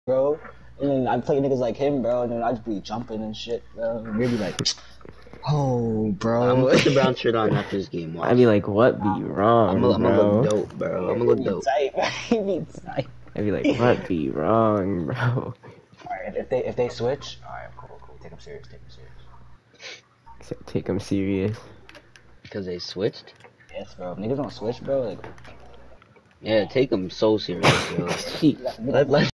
bro. And then I play niggas like him, bro, and then I just be jumping and shit, bro. And they be like, oh, I'm bro. gonna put the brown shirt on after this game. Watch. I'd be like, what be wrong, I'm gonna look bro? dope, bro. I'm gonna He look be dope. tight, bro. He be tight. I'd be like, what be wrong, bro? Alright, if they switch, alright, cool. Take him serious, take him serious. Take him serious. Because they switched. Yes, bro. If niggas don't switch, bro, like, Yeah, take them so serious, yo. Jeez. niggas Let's